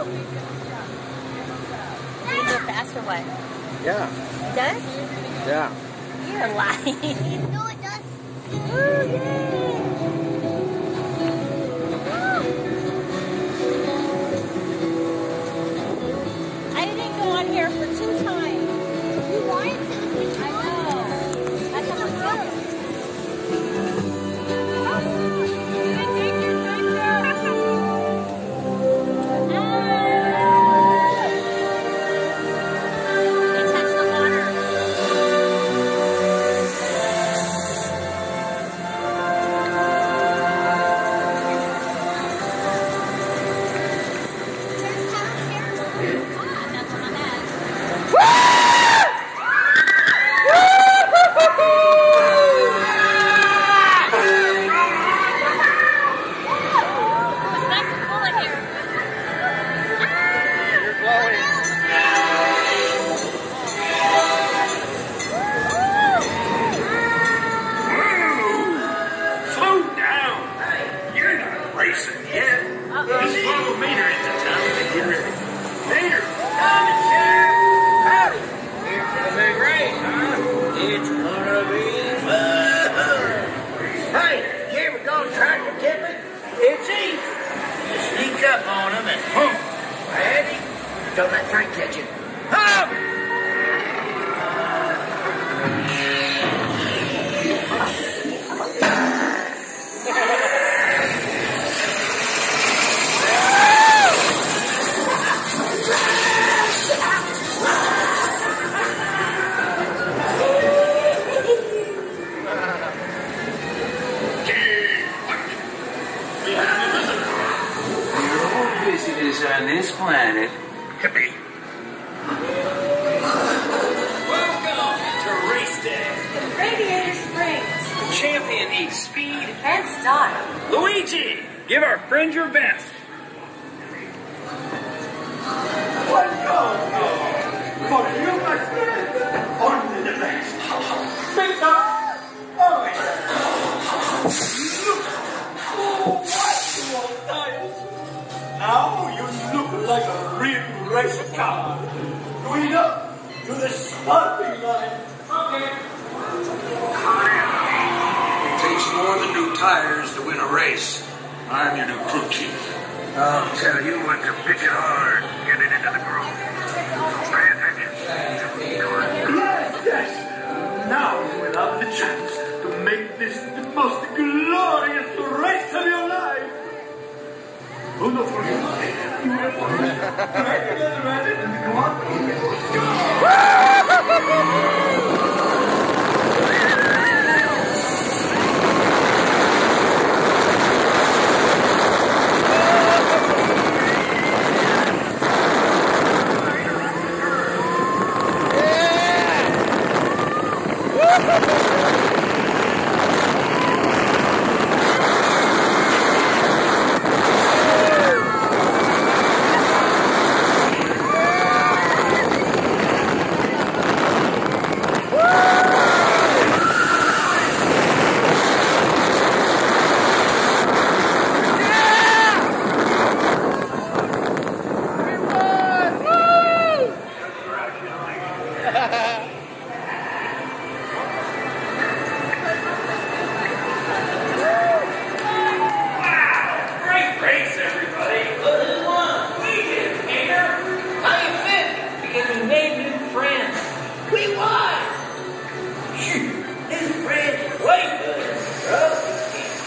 Did it go fast or what? Yeah. It does? Yeah. You're lying. No, it does. Ooh, yay! I didn't go on here for 2 times. You wanted to? I know. That's how much fun. Just follow Mater into town and get ready. Mater, coming, Sheriff. Howdy. Here for the big race, huh? It's gonna be fun. Hey, you ever gone tractor tipping? It's easy. You sneak up on them and boom. Ready? Don't let Frank catch you. Hop! Visitors on this planet. Hippie. Welcome to Race Day. Radiator Springs. The champion needs speed And style. Luigi, give our friend your best. What goes for you, my friend? Only the best. Pick up. Oh, what tires? Now you look like a real race car. Going up to the starting line. Okay. It takes more than new tires to win a race. I'm your new crew chief. I'll tell you what to pick it hard. Get it into the groove. Pay attention. Yes. Now you will have the chance to make this the most glorious race of your life. Oh, no, for you. You are first. Ready? Come on.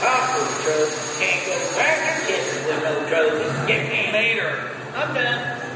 Can't go back to kissing with no trophy. Get me later. I'm done.